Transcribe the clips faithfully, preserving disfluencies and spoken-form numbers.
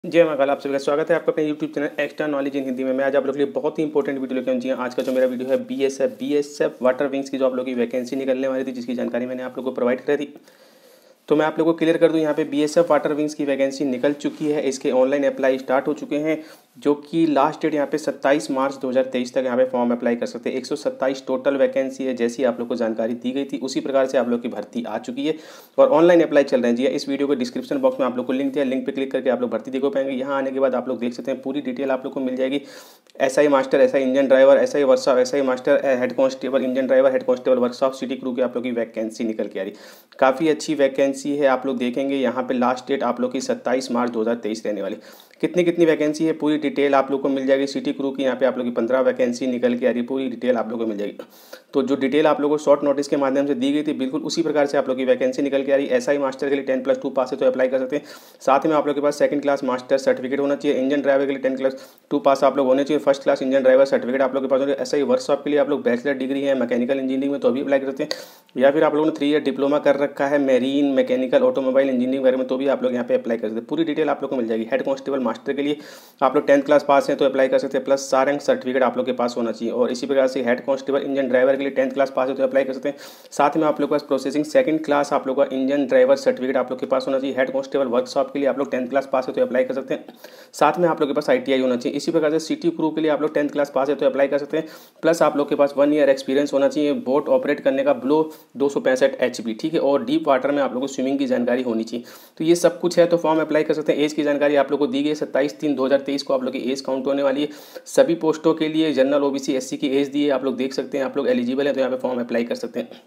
जय महाकाल। आप सभी का स्वागत है आपका अपने YouTube channel extra knowledge in Hindi में। मैं आज आप लोगों के लिए बहुत ही इंपॉर्टेंट वीडियो लेकर जी हाँ, आज का जो मेरा वीडियो है बीएसएफ बीएसएफ वाटर विंग्स की जो आप लोगों की वैकेंसी निकलने वाली थी, जिसकी जानकारी मैंने आप लोगों को प्रोवाइड करी थी। तो मैं आप लोगों को क्लियर कर दूं, यहाँ पे बीएसएफ वाटर विंग्स की वैकेंसी निकल चुकी है। इसके ऑनलाइन अप्लाई स्टार्ट हो चुके हैं, जो कि लास्ट डेट यहाँ पे सत्ताईस मार्च दो हज़ार तेईस तक यहाँ पे फॉर्म अप्लाई कर सकते हैं। एक सौ सत्ताईस टोटल वैकेंसी है, जैसी आप लोग को जानकारी दी गई थी उसी प्रकार से आप लोग की भर्ती आ चुकी है और ऑनलाइन अप्लाई चल रहे हैं। जी इस वीडियो को डिस्क्रिप्शन बॉक्स में आप लोग को लिंक दिया, लिंक पे क्लिक करके आप लोग भर्ती देखो पाएंगे। यहाँ आने के बाद आप लोग देख सकते हैं पूरी डिटेल आप लोग को मिल जाएगी। SI master, SI engine driver, SI workshop, SI master, head constable, engine driver, head constable workshop, city crew की आप लोग की वैकेंसी निकल के आ रही। काफ़ी अच्छी वैकेंसी है, आप लोग देखेंगे यहाँ पे लास्ट डेट आप लोग की सत्ताईस मार्च दो हज़ार तेईस रहने वाली। कितनी कितनी वैकेंसी है पूरी डिटेल आप लोग को मिल जाएगी। सिटी क्रू की यहाँ पे आप लोग की पंद्रह वैकेंसी निकल के आ रही, पूरी डिटेल आप लोग को मिल जाएगी। तो जो डिटेल आप लोगों को शॉर्ट नोटिस के माध्यम से दी गई थी, बिल्कुल उसी प्रकार से आप लोग की वैकेंसी निकल के आ रही। एसआई मास्टर के लिए टेन प्लस टू पास है तो अप्लाई कर सकते हैं। साथ में आप लोग के पास सेकंड क्लास मास्टर सर्टिफिकेट होना चाहिए। इंजन ड्राइवर के लिए टेन क्लास टू पास आप लोग होने चाहिए। First class engine driver certificate आप लोग के पास होने चाहिए। एसआई वर्कशॉप के लिए आप लोग बैचलर डिग्री है मैकेनिकल इंजीनियरिंग में तो भी अप्लाई कर सकते हैं, या फिर आप लोगों ने थ्री ईयर डिप्लोमा कर रखा है मेरीन मैकेनिकल ऑटोमोबाइल इंजीनियरिंग वगैरह में तो भी आप लोग यहाँ पे अप्लाई कर सकते हैं। पूरी डिटेल आप लोग को मिल जाएगी। हेड कांस्टेबल मास्टर के लिए आप लोग टेंथ क्लास पास हैं तो अप्लाई कर सकते हैं, प्लस सारंग सर्टिफिकेट आप लोग के पास होना चाहिए। और इसी प्रकार से हेड कांस्टेबल इंजन ड्राइवर के लिए टेंथ क्लास पास है तो अप्लाई कर सकते हैं। साथ में आप लोग के पास प्रोसेसिंग सेकंड क्लास आप लोग का इंजन ड्राइवर सर्टिफिकेट आप लोग के पास होना चाहिए। हेड कांस्टेबल वर्कशॉप के लिए आप लोग टेंथ क्लास पास है तो अप्लाई कर सकते हैं। साथ में आप लोग के पास आईटीआई होना चाहिए। इसी प्रकार से सिटी क्रू के लिए आप लोग टेंथ क्लास पास है तो अप्लाई कर सकते हैं, प्लस आप लोग के पास वन ईयर एक्सपीरियंस होना चाहिए बोट ऑपरेट करने का ब्लो दो सौ पैंसठ एच पी, ठीक है। और डीप वाटर में आप लोग को स्विमिंग की जानकारी होनी चाहिए। तो ये सब कुछ है तो फॉर्म अप्लाई कर सकते हैं। एज की जानकारी आप लोग को दी गई है, सत्ताईस तीन दो हज़ार तेईस को आप लोग की एज काउंट होने वाली है। सभी पोस्टों के लिए जनरल ओबीसी एससी की एज दी है, आप लोग देख सकते हैं। आप लोग एलिजिबल है तो यहाँ पे फॉर्म अप्लाई कर सकते हैं।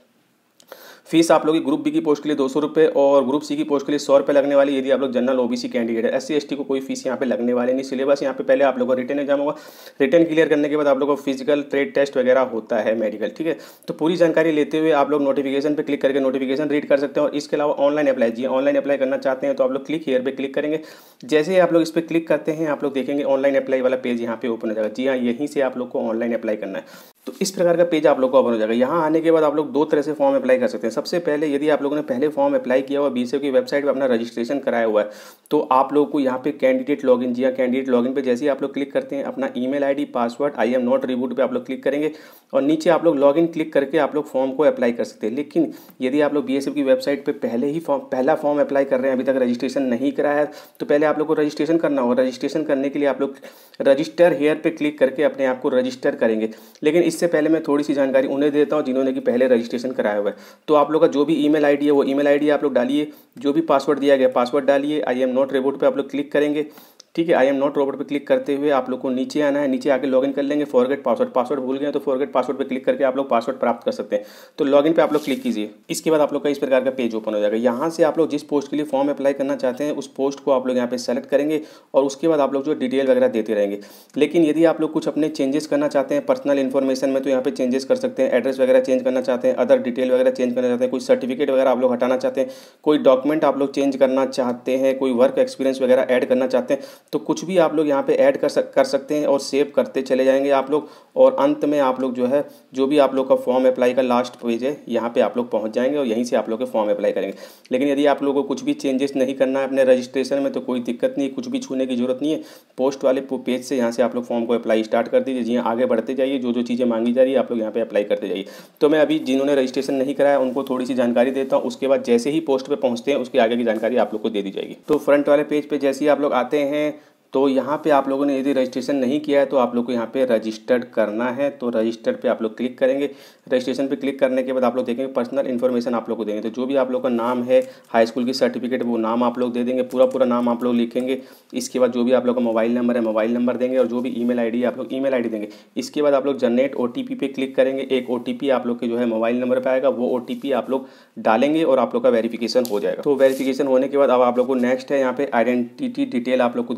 फीस आप लोग की ग्रुप बी की पोस्ट के लिए दो सौ रुपये और ग्रुप सी की पोस्ट के लिए सौ रुपये लगने वाली, यदि आप लोग जनरल ओबीसी कैंडिडेट है। एस सी एस टी को कोई फीस यहाँ पे लगने वाले नहीं। सिलेबस यहाँ पे पहले आप लोगों का रिटर्न एग्जाम होगा, रिटर्न क्लियर करने के बाद आप लोगों को फिजिकल ट्रेड टेस्ट वगैरह होता है, मेडिकल, ठीक है। तो पूरी जानकारी लेते हुए आप लोग नोटिफिकेशन पर क्लिक करके नोटिफिकेशन रीड कर सकते हैं। और इसके अलावा ऑनलाइन अप्लाई, जी ऑनलाइन अप्लाई करना चाहते हैं तो आप लोग क्लिक हियर पे क्लिक करेंगे। जैसे ही आप लोग इस पर क्लिक करते हैं आप लोग देखेंगे ऑनलाइन अप्लाई वाला पेज यहाँ पे ओपन हो जाएगा। जी हाँ, यहीं से आप लोग को ऑनलाइन अप्लाई करना है। तो इस प्रकार का पेज आप लोग को ओपन हो जाएगा। यहाँ आने के बाद आप लोग दो तरह से फॉर्म अप्लाई कर सकते हैं। सबसे पहले यदि आप लोगों ने पहले फॉर्म अप्लाई किया हुआ बीएसएफ की वेबसाइट पर अपना रजिस्ट्रेशन कराया हुआ है तो आप लोग को यहाँ पे कैंडिडेट लॉगिन, जी हाँ कैंडिडेट लॉगिन पे जैसे ही आप लोग क्लिक करते हैं अपना email ID password I am not robot पे आप लोग क्लिक करेंगे और नीचे आप लोग लॉगिन क्लिक करके आप लोग फॉर्म को अप्लाई कर सकते हैं। लेकिन यदि आप लोग बीएसएफ की वेबसाइट पर पहले ही फॉर्म पहला फॉर्म अप्लाई कर रहे हैं, अभी तक रजिस्ट्रेशन नहीं कराया है, तो पहले आप लोग को रजिस्ट्रेशन करना होगा। रजिस्ट्रेशन करने के लिए आप लोग रजिस्टर हेयर पे क्लिक करके अपने आप को रजिस्टर करेंगे। लेकिन इससे पहले मैं थोड़ी सी जानकारी उन्हें देता हूं जिन्होंने कि पहले रजिस्ट्रेशन कराया हुआ है। तो आप लोग का जो भी ईमेल आईडी है वो ईमेल आईडी आप लोग डालिए, जो भी पासवर्ड दिया गया पासवर्ड डालिए। आई एम नॉट रोबोट पे आप लोग क्लिक करेंगे, ठीक है। आई एम नॉट रोबोट पे क्लिक करते हुए आप लोग को नीचे आना है, नीचे आके लॉगिन कर लेंगे। फॉरगेट पासवर्ड, पासवर्ड भूल गए तो फॉरगेट पासवर्ड पे क्लिक करके आप लोग पासवर्ड प्राप्त कर सकते हैं। तो लॉगिन पे आप लोग क्लिक कीजिए। इसके बाद आप लोग का इस प्रकार का पेज ओपन हो जाएगा। यहाँ से आप लोग जिस पोस्ट के लिए फॉर्म अप्लाई करना चाहते हैं उस पोस्ट को आप लोग यहाँ पे सेलेक्ट करेंगे और उसके बाद आप लोग जो डिटेल वगैरह देते रहेंगे। लेकिन यदि आप लोग कुछ अपने चेंजेस करना चाहते हैं पर्सनल इन्फॉर्मेशन में तो यहाँ पे चेंजेस कर सकते हैं। एड्रेस वगैरह चेंज करना चाहते हैं, अदर डिटेल वगैरह चेंज करना चाहते हैं, कोई सर्टिफिकेट वगैरह आप लोग हटाना चाहते हैं, कोई डॉक्यूमेंट आप लोग चेंज करना चाहते हैं, कोई वर्क एक्सपीरियंस वगैरह ऐड करना चाहते हैं, तो कुछ भी आप लोग यहाँ पे ऐड कर सक कर सकते हैं और सेव करते चले जाएंगे आप लोग। और अंत में आप लोग जो है जो भी आप लोग का फॉर्म अप्लाई का लास्ट पेज है यहाँ पे आप लोग पहुँच जाएंगे और यहीं से आप लोग के फॉर्म अप्लाई करेंगे। लेकिन यदि आप लोगों को कुछ भी चेंजेस नहीं करना है अपने रजिस्ट्रेशन में तो कोई दिक्कत नहीं, कुछ भी छूने की जरूरत नहीं है। पोस्ट वाले पेज से यहाँ से आप लोग फॉर्म को अप्लाई स्टार्ट कर दीजिए। जी आगे बढ़ते जाइए, जो जो चीज़ें मांगी जा रही है आप लोग यहाँ पे अप्लाई करते जाइए। तो मैं अभी जिन्होंने रजिस्ट्रेशन नहीं कराया उनको थोड़ी सी जानकारी देता हूँ, उसके बाद जैसे ही पोस्ट पे पहुँचते हैं उसके आगे की जानकारी आप लोग को दे दी जाएगी। तो फ्रंट वाले पेज पे जैसे ही आप लोग आते हैं तो यहाँ पे आप लोगों ने यदि रजिस्ट्रेशन नहीं किया है तो आप लोग को यहाँ पे रजिस्टर्ड करना है। तो रजिस्टर्ड पे आप लोग क्लिक करेंगे। रजिस्ट्रेशन पे क्लिक करने के बाद आप लोग देखेंगे पर्सनल इन्फॉर्मेशन आप लोग को देंगे। तो जो भी आप लोग का नाम है, हाई स्कूल की सर्टिफिकेट वो नाम आप लोग दे देंगे, पूरा पूरा नाम आप लोग लिखेंगे। इसके बाद जो भी आप लोग का मोबाइल नंबर है मोबाइल नंबर देंगे और जो भी ईमेल आईडी है आप लोग ईमेल आईडी देंगे। इसके बाद आप लोग जनरेट ओटीपी पे क्लिक करेंगे। एक ओटीपी आप लोग के जो है मोबाइल नंबर पे आएगा, वो ओटीपी आप लोग डालेंगे और आप लोग का वेरिफिकेशन हो जाएगा। तो वेरिफिकेशन होने के बाद अब आप लोग को नेक्स्ट है यहाँ पे आइडेंटिटी डिटेल आप लोग को देनी है। तो यहाँ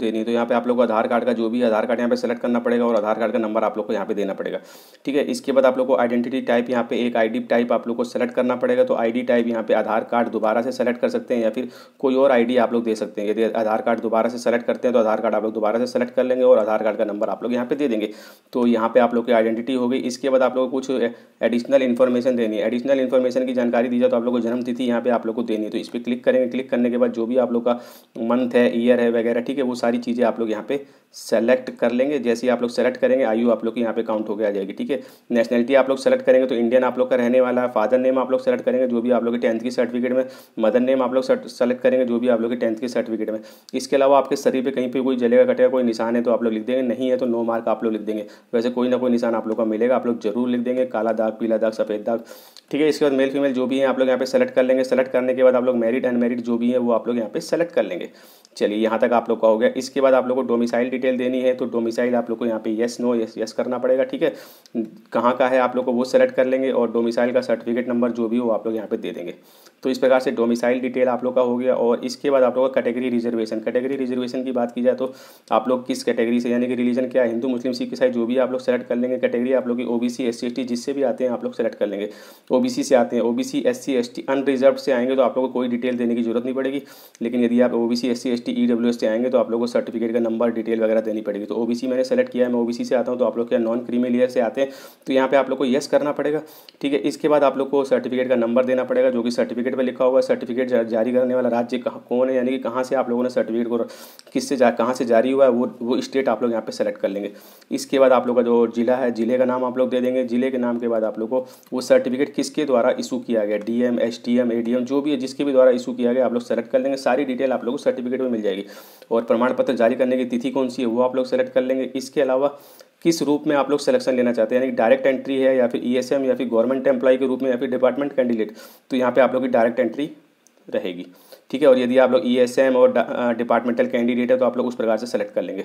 यहाँ पे आप लोग को आधार कार्ड का जो भी आधार कार्ड यहाँ पे सेलेक्ट करना पड़ेगा और आधार कार्ड का नंबर आप लोग को यहाँ पे देना पड़ेगा। ठीक है, इसके बाद आप लोग को आइडेंटिटी टाइप यहाँ पे एक आईडी टाइप आप लोग को सेलेक्ट करना पड़ेगा। तो आईडी टाइप यहाँ पे आधार कार्ड दोबारा से सेलेक्ट कर सकते हैं या फिर कोई और आईडी आप लोग दे सकते हैं। यदि आधार कार्ड दोबारा से सेलेक्ट करते हैं तो आधार कार्ड आप लोग दोबारा से सेलेक्ट कर लेंगे और आधार कार्ड का नंबर आप लोग यहाँ पे दे देंगे। तो यहाँ पे आप लोग की आइडेंटिटी हो गई। इसके बाद आप लोग को कुछ एडिशनल इन्फॉर्मेशन देनी है। एडिशनल इन्फॉर्मेशन की जानकारी दी जाए तो आप लोग को जन्म तिथि यहाँ पे आप लोग को देनी है। तो इस पर क्लिक करेंगे। क्लिक करने के बाद जो भी आप लोग का मंथ है, ईयर है वगैरह, ठीक है, वो सारी चीज़ें आप लोग यहाँ पे सेलेक्ट कर लेंगे। जैसे ही आप लोग सेलेक्ट करेंगे आयु आप लोग की यहाँ पे काउंट होकर आ जाएगी। ठीक है, नेशनलिटी आप लोग सेलेक्ट करेंगे तो इंडियन आप लोग का रहने वाला है। फादर नेम आप लोग सेलेक्ट करेंगे जो भी आप लोग के टेंथ की सर्टिफिकेट में। मदर नेम आप लोग सेलेक्ट करेंगे जो भी आप लोग के टेंथ की सर्टिफिकेट में। इसके अलावा आपके शरीर पे कहीं पे कोई जलेगा कटेगा कोई निशान है तो आप लोग लिख देंगे, नहीं है तो नो मार्क आप लोग लिख देंगे। वैसे कोई ना कोई निशान आप लोग का मिलेगा, आप लोग जरूर लिख देंगे, काला दाग, पीला दाग, सफेद दाग। ठीक है, इसके बाद मेल फीमेल जो भी है आप लोग यहाँ पे सेलेक्ट कर लेंगे। सेलेक्ट करने के बाद आप लोग मैरिड अनमैरिड जो भी है वो आप लोग यहाँ पे सेलेक्ट कर लेंगे। चलिए, यहाँ तक आप लोग का हो गया। इसके बाद आप लोग को डोमिसाइल डिटेल देनी है। तो डोमिसाइल आप लोग को यहाँ पे यस नो यस यस करना पड़ेगा। ठीक है, कहाँ का है आप लोग को वो सेलेक्ट कर लेंगे और डोमिसाइल का सर्टिफिकेट नंबर जो भी हो आप लोग यहाँ पे दे देंगे। तो इस प्रकार से डोमिसाइल डिटेल आप लोग का हो गया। और इसके बाद आप लोग का कैटेगरी रिजर्वेशन। कैटेगरी रिजर्वेशन की बात की जाए तो आप लोग किस कैटेगरी से, यानी कि रिलीजन क्या है, हिंदू मुस्लिम सिख ईसाई जो भी आप लोग सेलेक्ट कर लेंगे। कैटेगरी आप लोग की OBC S C S T जिससे भी आते हैं आप लोग सेलेक्ट कर लेंगे। ओबीसी से आते हैं, OBC S C S T unreserved से आएंगे तो आप लोग को कोई डिटेल देने की जरूरत नहीं पड़ेगी। लेकिन यदि आप OBC S C S T E W S से आएंगे तो आप लोगों को सर्टिफिकेट का नंबर डिटेल वगैरह देनी पड़ेगी। तो ओबीसी मैंने सेलेक्ट किया है, मैं ओबीसी से आता हूँ। तो आप लोग क्या नॉन क्रीमी लेयर से आते हैं तो यहाँ पे आप लोग को यस करना पड़ेगा। ठीक है, इसके बाद आप लोग को सर्टिफिकेट का नंबर देना पड़ेगा जो कि सर्टिफिकेट पे लिखा होगा। सर्टिफिकेट जारी करने वाला राज्य कहाँ कौन है, यानी कि कहाँ से आप लोगों ने सर्टिफिकेट को किससे जा कहाँ से जारी हुआ है वो वो स्टेट आप लोग यहाँ पे सेलेक्ट कर लेंगे। इसके बाद आप लोग का जो जिला है, जिले का नाम आप लोग दे देंगे। जिले के नाम के बाद आप लोग को वो सर्टिफिकेट किसके द्वारा इशू किया गया, डीएम, एसटीएम, एडीएम जो भी है जिसके भी द्वारा इशू किया गया आप लोग सेलेक्ट कर लेंगे। सारी डिटेल आप लोग को सर्टिफिकेट में मिल जाएगी। और प्रमाण पत्र जारी करने की तिथि कौन सी है वो आप लोग सेलेक्ट कर लेंगे। इसके अलावा किस रूप में आप लोग सिलेक्शन लेना चाहते हैं, यानी डायरेक्ट एंट्री है या फिर ईएसएम या फिर गवर्नमेंट एम्प्लॉय के रूप में या फिर डिपार्टमेंट कैंडिडेट, तो यहाँ पे आप लोग की डायरेक्ट एंट्री रहेगी। ठीक है, और यदि आप लोग ईएसएम और डिपार्टमेंटल कैंडिडेट है तो आप लोग उस प्रकार से सेलेक्ट कर लेंगे।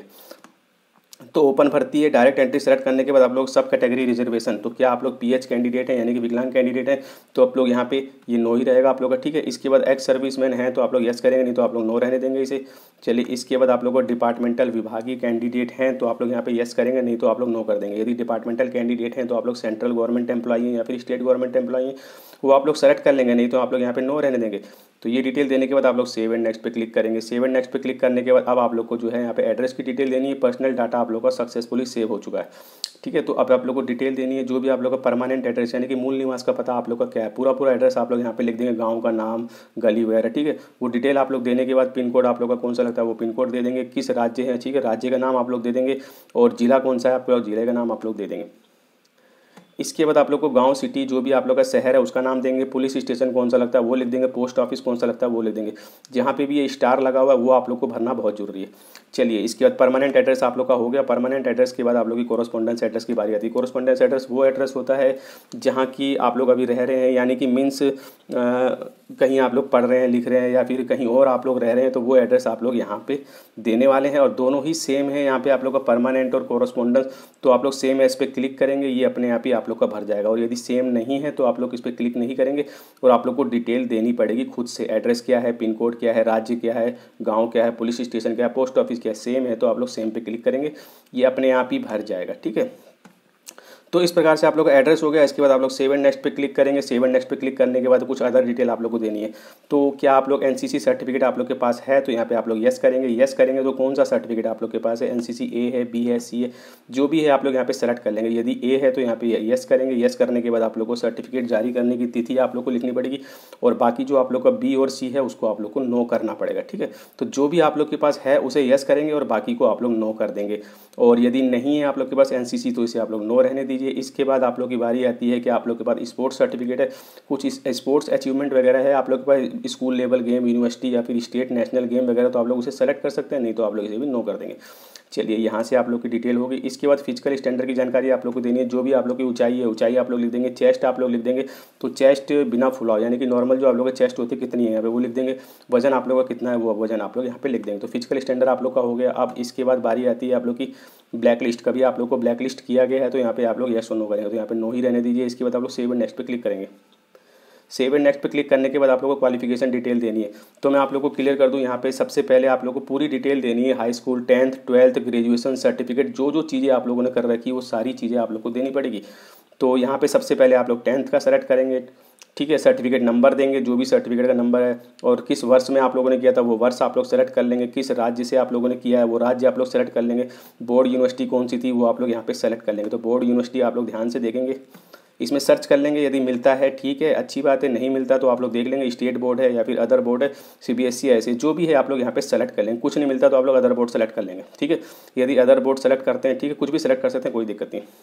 तो ओपन भर्ती है, डायरेक्ट एंट्री सेलेक्ट करने के बाद आप लोग सब कैटेगरी रिजर्वेशन। तो क्या आप लोग पीएच कैंडिडेट हैं यानी कि विकलांग कैंडिडेट हैं तो आप लोग यहाँ पे ये नो ही रहेगा आप लोग का। ठीक है, इसके बाद एक्स सर्विसमैन है तो आप लोग यस करेंगे, नहीं तो आप लोग नो रहने देंगे इसे। चलिए, इसके बाद आप लोग को डिपार्टमेंटल विभागीय कैंडिडेट हैं तो आप लोग यहाँ पे यस करेंगे, नहीं तो आप लोग नो कर देंगे। यदि डिपार्टमेंटल कैंडिडेट हैं तो आप लोग सेंट्रल गवर्नमेंट एम्प्लॉई हैं या फिर स्टेट गवर्नमेंट एम्प्लॉई हैं वो आप लोग सेलेक्ट कर लेंगे, नहीं तो आप लोग यहाँ पे नो रहने देंगे। तो ये डिटेल देने के बाद आप लोग सेव एंड नेक्स्ट पे क्लिक करेंगे। सेव एंड नेक्स्ट पे क्लिक करने के बाद अब आप लोग को जो है यहाँ पे एड्रेस की डिटेल देनी है। पर्सनल डाटा आप लोग का सक्सेसफुली सेव हो चुका है। ठीक है, तो अब आप लोग को डिटेल देनी है जो भी आप लोग का परमानेंट एड्रेस यानी कि मूल निवास का पता आप लोग का क्या है, पूरा पूरा एड्रेस आप लोग यहाँ पे लिख देंगे, गांव का नाम, गली वगैरह। ठीक है, वो डिटेल आप लोग देने के बाद पिन कोड आप लोग का कौन सा लगता है वो पिन कोड दे देंगे। किस राज्य है, ठीक है, राज्य का नाम आप लोग दे देंगे और जिला कौन सा है आपका जिले का नाम आप लोग दे देंगे। इसके बाद आप लोग को गांव, सिटी जो भी आप लोग का शहर है उसका नाम देंगे। पुलिस स्टेशन कौन सा लगता है वो लिख देंगे। पोस्ट ऑफिस कौन सा लगता है वो लिख देंगे। जहाँ पे भी ये स्टार लगा हुआ है वो आप लोग को भरना बहुत जरूरी है। चलिए, इसके बाद परमानेंट एड्रेस आप लोग का हो गया। परमानेंट एड्रेस के बाद आप लोग की कोरस्पोंडेंस एड्रेस की बारी आती है। कोरस्पोंडेंस एड्रेस वो एड्रेस होता है जहाँ की आप लोग अभी रह रहे हैं, यानी कि मीन्स कहीं आप लोग पढ़ रहे हैं, लिख रहे हैं या फिर कहीं और आप लोग रह रहे हैं तो वो एड्रेस आप लोग यहाँ पे देने वाले हैं। और दोनों ही सेम है यहाँ पे आप लोग का परमानेंट और कोरस्पोंडेंस। तो आप लोग सेम है इस पर क्लिक करेंगे, ये अपने आप ही आप लोग का भर जाएगा। और यदि सेम नहीं है तो आप लोग इस पर क्लिक नहीं करेंगे और आप लोग को डिटेल देनी पड़ेगी खुद से। एड्रेस क्या है, पिन कोड क्या है, राज्य क्या है, गाँव क्या है, पुलिस स्टेशन क्या है, पोस्ट ऑफिस क्या है, सेम है तो आप लोग सेम पे क्लिक करेंगे, ये अपने आप ही भर जाएगा। ठीक है, तो इस प्रकार से आप लोग का एड्रेस हो गया। इसके बाद आप लोग सेव एंड नेक्स्ट पे क्लिक करेंगे। सेव एंड नेक्स्ट पे क्लिक करने के बाद कुछ अदर डिटेल आप लोग को देनी है। तो क्या आप लोग एनसीसी सर्टिफिकेट आप लोग के पास है, तो यहाँ पे आप लोग यस करेंगे। यस करेंगे तो कौन सा सर्टिफिकेट आप लोग के पास है, एनसीसी ए है, बी है, सी है, जो भी है आप लोग यहाँ पे सेलेक्ट कर लेंगे। यदि ए है तो यहाँ पे यस करेंगे। यस करने के बाद आप लोग को सर्टिफिकेट जारी करने की तिथि आप लोग को लिखनी पड़ेगी और बाकी जो आप लोग का बी और सी है उसको आप लोग को नो करना पड़ेगा। ठीक है, तो जो भी आप लोग के पास है उसे यस करेंगे और बाकी को आप लोग नो कर देंगे। और यदि नहीं है आप लोग के पास एनसीसी तो इसे आप लोग नो रहने दीजिए। इसके बाद आप लोग की बारी आती है कि आप लोग के पास स्पोर्ट्स सर्टिफिकेट है, कुछ स्पोर्ट्स अचीवमेंट वगैरह है आप लोग के पास, स्कूल लेवल गेम, यूनिवर्सिटी या फिर स्टेट नेशनल गेम वगैरह, तो आप लोग उसे सेलेक्ट कर सकते हैं, नहीं तो आप लोग इसे भी नो कर देंगे। चलिए, यहाँ से आप लोग की डिटेल होगी। इसके बाद फिजिकल स्टैंडर्ड की जानकारी आप लोग को देनी है। जो भी आप लोग की ऊंचाई है ऊंचाई आप लोग लिख देंगे। चेस्ट आप लोग लिख देंगे, तो चेस्ट बिना फुलाव यानी कि नॉर्मल जो आप लोग का चेस्ट होती है कितनी है यहाँ पे वो लिख देंगे। वजन आप लोग का कितना है वो वजन आप लोग यहाँ पे लिख देंगे। तो फिजिकल स्टैंडर्ड आप लोग का हो गया। अब इसके बाद बारी आती है आप लोग की ब्लैक लिस्ट। कभी आप लोग को ब्लैक लिस्ट किया गया है तो यहाँ पे आप लोग यस और नो करेंगे, तो यहाँ पे नो ही रहने दीजिए। इसके बाद आप लोग सेव एंड नेक्स्ट पे क्लिक करेंगे। सेव एंड नेक्स्ट पे क्लिक करने के बाद आप लोगों को क्वालिफिकेशन डिटेल देनी है। तो मैं आप लोगों को क्लियर कर दूं, यहाँ पे सबसे पहले आप लोगों को पूरी डिटेल देनी है, high school, tenth, twelfth, graduation certificate, जो जो चीज़ें आप लोगों ने कर रखी है वो सारी चीज़ें आप लोग को देनी पड़ेगी। तो यहाँ पे सबसे पहले आप लोग टेंथ का सेलेक्ट करेंगे, ठीक है, सर्टिफिकेट नंबर देंगे, जो भी सर्टिफिकेट का नंबर है, और किस वर्ष में आप लोगों ने किया था वो वर्ष आप लोग सेलेक्ट कर लेंगे, किस राज्य से आप लोगों ने किया है वो राज्य आप लोग सेलेक्ट कर लेंगे, बोर्ड यूनिवर्सिटी कौन सी थी वो आप लोग यहाँ पे सेलेक्ट कर लेंगे। तो बोर्ड यूनिवर्सिटी आप लोग ध्यान से देखेंगे, इसमें सर्च कर लेंगे, यदि मिलता है ठीक है, अच्छी बात है, नहीं मिलता तो आप लोग देख लेंगे स्टेट बोर्ड है या फिर अदर बोर्ड है, सीबीएसई ऐसे जो भी है आप लोग यहाँ पे सेलेक्ट कर लेंगे। कुछ नहीं मिलता तो आप लोग अदर बोर्ड सेलेक्ट कर लेंगे, ठीक है। यदि अदर बोर्ड सेलेक्ट करते हैं, ठीक है, कुछ भी सेलेक्ट कर सकते हैं, कोई दिक्कत नहीं।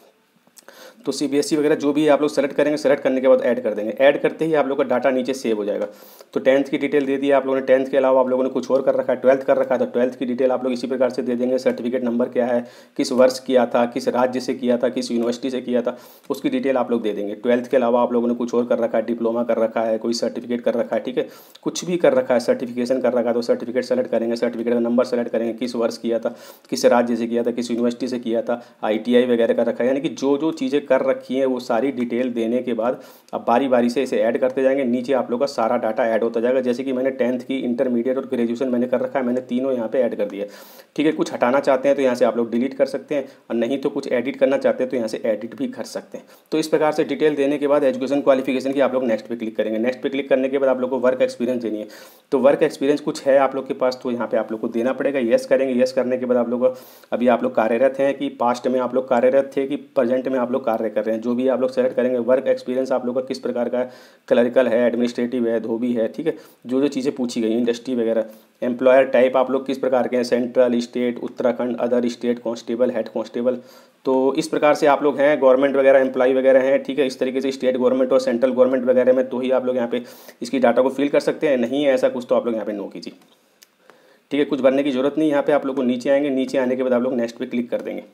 तो सीबीएसई वगैरह जो भी आप लोग सेलेक्ट करेंगे, सेलेक्ट करने के बाद ऐड कर देंगे। ऐड करते ही आप लोग का डाटा नीचे सेव हो जाएगा। तो टेंथ की डिटेल दे दी आप लोगों ने, टेंथ के अलावा आप लोगों ने कुछ और कर रखा है, ट्वेल्थ कर रखा है, तो ट्वेल्थ की डिटेल आप लोग इसी प्रकार से दे देंगे। सर्टिफिकेट नंबर क्या है, किस वर्ष किया था, किस राज्य से किया था, किस यूनिवर्सिटी से किया था, उसकी डिटेल आप लोग दे देंगे। ट्वेल्थ के अलावा आप लोगों ने कुछ और कर रखा है, डिप्लोमा कर रखा है, कोई सर्टिफिकेट कर रखा है, ठीक है, कुछ भी कर रखा है, सर्टिफिकेशन कर रखा है, तो सर्टिफिकेट सेलेक्ट करेंगे, सर्टिफिकेट का नंबर सेलेक्ट करेंगे, किस वर्ष किया था, किस राज्य से किया था, किस यूनिवर्सिटी से किया था, आईटीआई वगैरह कर रखा है, यानी कि जो जो चीज़ें कर रखी हैं वो सारी डिटेल देने के बाद अब बारी बारी से इसे ऐड करते जाएंगे। नीचे आप लोग का सारा डाटा ऐड होता जाएगा। जैसे कि मैंने टेंथ की, इंटरमीडिएट और ग्रेजुएशन मैंने कर रखा है, मैंने तीनों यहाँ पे ऐड कर दिया, ठीक है। कुछ हटाना चाहते हैं तो यहाँ से आप लोग डिलीट कर सकते हैं, और नहीं तो कुछ एडिट करना चाहते हैं तो यहाँ से एडिट भी कर सकते हैं। तो इस प्रकार से डिटेल देने के बाद एजुकेशन क्वालिफिकेशन की आप लोग नेक्स्ट पे क्लिक करेंगे। नेक्स्ट पे क्लिक करने के बाद आप लोग को वर्क एक्सपीरियंस देनी है। तो वर्क एक्सपीरियंस कुछ है आप लोग के पास तो यहाँ पे आप लोग को देना पड़ेगा। येस करेंगे। येस करने के बाद आप लोग अभी आप लोग कार्यरत हैं कि पास्ट में आप लोग कार्यरत थे कि प्रेजेंट में आप लोग कार्य कर रहे हैं, जो भी आप लोग सेलेक्ट करेंगे। वर्क एक्सपीरियंस आप लोग का किस प्रकार का है, क्लरिकल है, एडमिनिस्ट्रेटिव है, धोबी है, ठीक है, जो जो चीज़ें पूछी गई, इंडस्ट्री वगैरह। एम्प्लॉयर टाइप आप लोग किस प्रकार के हैं, central, state, Uttarakhand, other state, constable, head constable. तो इस प्रकार से आप लोग हैं, गवर्नमेंट वगैरह एम्प्लॉय वगैरह हैं, ठीक है। इस तरीके से स्टेट गवर्नमेंट और सेंट्रल गवर्नमेंट वगैरह में तो ही आप लोग यहाँ पे इसकी डाटा को फिल कर सकते हैं, नहीं है ऐसा कुछ तो आप लोग यहाँ पे नो कीजिए, ठीक है। कुछ भरने की जरूरत नहीं। यहाँ पे आप लोग को नीचे आएंगे, नीचे आने के बाद आप लोग नेक्स्ट पे क्लिक कर देंगे।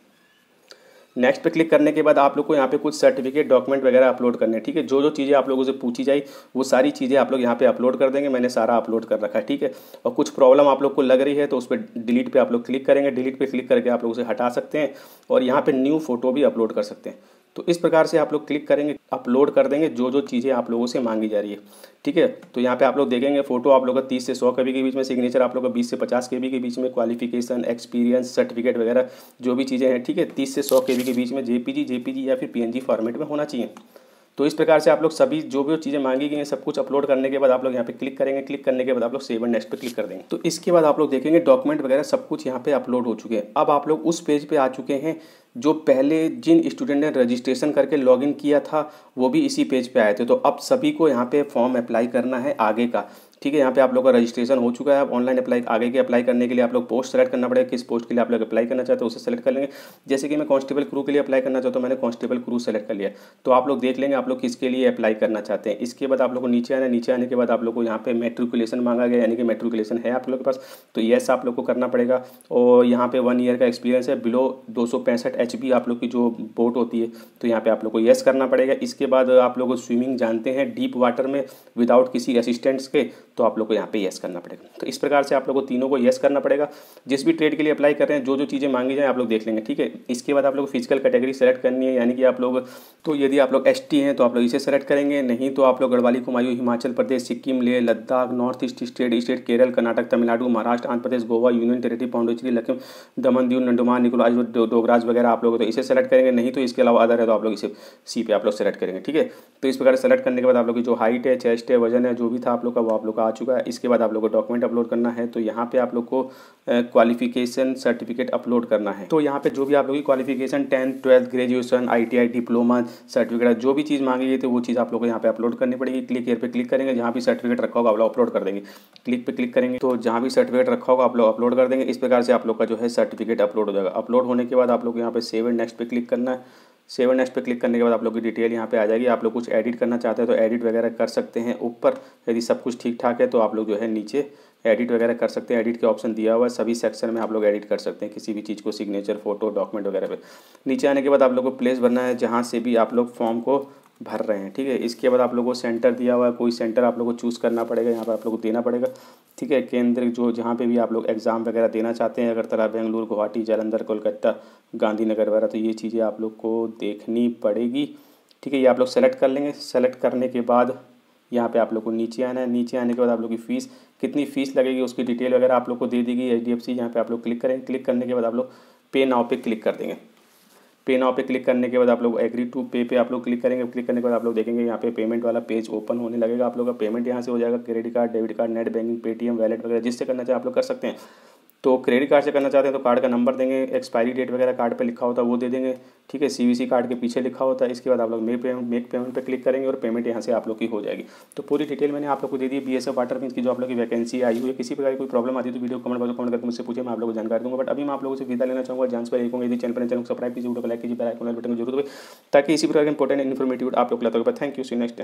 नेक्स्ट पे क्लिक करने के बाद आप लोग को यहाँ पे कुछ सर्टिफिकेट, डॉक्यूमेंट वगैरह अपलोड करने हैं, ठीक है। जो जो चीज़ें आप लोगों से पूछी जाए वो सारी चीज़ें आप लोग यहाँ पे अपलोड कर देंगे। मैंने सारा अपलोड कर रखा है, ठीक है। और कुछ प्रॉब्लम आप लोग को लग रही है तो उस पर डिलीट पे आप लोग क्लिक करेंगे। डिलीट पे क्लिक करके आप लोग उसे हटा सकते हैं, और यहाँ पे न्यू फोटो भी अपलोड कर सकते हैं। तो इस प्रकार से आप लोग क्लिक करेंगे, अपलोड कर देंगे जो जो चीज़ें आप लोगों से मांगी जा रही है, ठीक है। तो यहाँ पे आप लोग देखेंगे फोटो आप लोग का तीस से सौ के बी के बीच में, सिग्नेचर आप लोग का बीस से पचास के बी के बीच में, क्वालिफिकेशन, एक्सपीरियंस, सर्टिफिकेट वगैरह जो भी चीज़ें हैं, ठीक है, तीस से सौ के बी के बीच में, जेपीजी जेपीजी या फिर पीएनजी फॉर्मेट में होना चाहिए। तो इस प्रकार से आप लोग सभी जो भी चीज़ें मांगी गई हैं सब कुछ अपलोड करने के बाद आप लोग यहाँ पे क्लिक करेंगे। क्लिक करने के बाद आप लोग सेव एंड नेक्स्ट पे क्लिक कर देंगे। तो इसके बाद आप लोग देखेंगे डॉक्यूमेंट वगैरह सब कुछ यहाँ पे अपलोड हो चुके हैं। अब आप लोग उस पेज पे आ चुके हैं जो पहले जिन स्टूडेंट ने रजिस्ट्रेशन करके लॉगिन किया था वो भी इसी पेज पे आए थे। तो अब सभी को यहाँ पे फॉर्म अप्लाई करना है आगे का, ठीक है। यहाँ पे आप लोग का रजिस्ट्रेशन हो चुका है। अब ऑनलाइन अप्लाई आगे के अप्लाई करने के लिए आप लोग पोस्ट सेलेक्ट करना पड़ेगा, किस पोस्ट के लिए आप लोग अप्लाई करना चाहते हो उसे सेलेक्ट कर लेंगे। जैसे कि मैं कांस्टेबल क्रू के लिए अप्लाई करना चाहता हूँ, मैंने कांस्टेबल क्रू सेलेक्ट कर लिया। तो आप लोग देख लेंगे आप लोग किसके लिए अप्लाई करना चाहते हैं। इसके बाद आप लोग को नीचे आना है। नीचे आने के बाद आप लोग को यहाँ पे मेट्रिकुलेशन मांगा गया, यानी कि मेट्रिकुलेशन है आप लोग के पास तो येस आप लोग को करना पड़ेगा। और यहाँ पे वन ईयर का एक्सपीरियंस है, बिलो दो सौ पैंसठ एच बी आप लोग की जो बोट होती है, तो यहाँ पे आप लोग को येस करना पड़ेगा। इसके बाद आप लोग स्विमिंग जानते हैं डीप वाटर में विदाउट किसी असिस्टेंट्स के, तो आप लोग को यहाँ पे येस करना पड़ेगा। तो इस प्रकार से आप लोग को तीनों को येस करना पड़ेगा। जिस भी ट्रेड के लिए अप्लाई कर रहे हैं जो जो चीज़ें मांगी जाए आप लोग देख लेंगे, ठीक है। इसके बाद आप लोग फिजिकल कैटेगरी सेलेक्ट करनी है, यानी कि आप लोग तो यदि आप लोग एस टी हैं तो आप लोग इसे सेलेक्ट करेंगे, नहीं तो आप लोग Garhwali, Kumaon, Himachal Pradesh, Sikkim, Leh Ladakh, north east state state Kerala, Karnataka, Tamil Nadu, Maharashtra, Andhra Pradesh, Goa, union territory, Pondicherry, लक्षम, दमन दीव, अंडमान निकोबार, डोगराज वगैरह आप लोग तो इसे सेलेक्ट करेंगे, नहीं तो इसके अलावा अदर है तो आप लोग इसे सी पे आप लोग सेलेक्ट करेंगे, ठीक है। तो इस प्रकार सेलेक्ट करने के बाद आप लोग की जो हाइट है, चेस्ट है, वजन है, जो भी था आप लोग का वो आप लोग का आ चुका है। इसके बाद आप लोग को डॉक्यूमेंट अपलोड करना है। तो यहाँ पे आप लोग को क्वालिफिकेशन सर्टिफिकेट अपलोड करना है। तो यहाँ पे जो भी आप लोग की qualification tenth, twelfth, graduation, ITI, diploma, certificate जो भी चीज़ मांगी गई थी वो चीज़ आप लोग को यहाँ पे अपलोड करनी पड़ेगी। क्लिक here पे क्लिक करेंगे, जहाँ भी सर्टिफिकेट रखा होगा आप लोग अपलोड कर देंगे। क्लिक पे क्लिक करेंगे तो जहाँ भी सर्टिफिकेट रखा होगा आप लोग अपलोड कर देंगे। इस प्रकार से आप लोग का जो है सर्टिफिकेट अपलोड हो जाएगा। अपलोड होने के बाद आप लोग यहाँ पे सेव एंड नेक्स्ट पे क्लिक करना है। सेव एंड नेक्स्ट पे क्लिक करने के बाद आप लोग की डिटेल यहाँ पे आ जाएगी। आप लोग कुछ एडिट करना चाहते हैं तो एडिट वगैरह कर सकते हैं ऊपर। यदि सब कुछ ठीक ठाक है तो आप लोग जो है नीचे एडिट वगैरह कर सकते हैं। एडिट के ऑप्शन दिया हुआ है, सभी सेक्शन में आप लोग एडिट कर सकते हैं किसी भी चीज़ को, सिग्नेचर, फोटो, डॉक्यूमेंट वगैरह पे। नीचे आने के बाद आप लोग को प्लेस भरना है जहाँ से भी आप लोग फॉर्म को भर रहे हैं, ठीक है। इसके बाद आप लोगों को सेंटर दिया हुआ है, कोई सेंटर आप लोगों को चूज़ करना पड़ेगा, यहाँ पर आप लोगों को देना पड़ेगा, ठीक है। केंद्र जो जहाँ पे भी आप लोग एग्ज़ाम वगैरह देना चाहते हैं, अगरतला, बेंगलुरु, गुवाहाटी, जालंधर, कोलकाता, गांधीनगर वगैरह, तो ये चीज़ें आप लोग को देखनी पड़ेगी, ठीक है। ये आप लोग सेलेक्ट कर लेंगे। सेलेक्ट करने के बाद यहाँ पे आप लोग को नीचे आना है। नीचे आने के बाद आप लोग की फ़ीस कितनी फ़ीस लगेगी उसकी डिटेल वगैरह आप लोग को दे देगी एच डी एफ सी। यहाँ पे आप लोग क्लिक करेंगे। क्लिक करने के बाद आप लोग पे नाउ पे क्लिक कर देंगे। पे नाउ पे क्लिक करने के बाद आप लोग एग्री टू पे पे आप लोग क्लिक करेंगे। क्लिक करने के बाद आप लोग देखेंगे यहाँ पे पेमेंट वाला पेज ओपन होने लगेगा। आप लोग का पेमेंट यहाँ से हो जाएगा। Credit card, debit card, net banking, Paytm, wallet वगैरह जिससे करना चाहे आप लोग कर सकते हैं। तो क्रेडिट कार्ड से करना चाहते हैं तो कार्ड का नंबर देंगे, एक्सपायरी डेट वगैरह कार्ड पे लिखा होता है वो दे देंगे, ठीक है। सीवीसी कार्ड के पीछे लिखा होता है। इसके बाद आप लोग मेक पेमेंट मेक पेमेंट पे क्लिक करेंगे और पेमेंट यहाँ से आप लोग की हो जाएगी। तो पूरी डिटेल मैंने आप लोग को दे दी बीएसएफ वाटर विंग्स की जो आप लोग की वैकेंसी आई हुई है। किसी प्रकार की कोई प्रॉब्लम आती है तो वीडियो कमेंट बॉक्स में कमेंट करके मुझसे पूछे, मैं आप लोगों को जानकारी दूंगा। बट अभी मैं आप लोगों से विदा लेना चाहूँगा। जान पर एक यदि चैनल पर चैनल को सब्सक्राइब कीजिए, वीडियो को लाइक कीजिए, बेल आइकन बटन को जरूर दबाइए ताकि इसी प्रकार के इंपॉर्टेंट इन्फॉर्मेटिव आप लोग को लगता है। Thank you, see next time.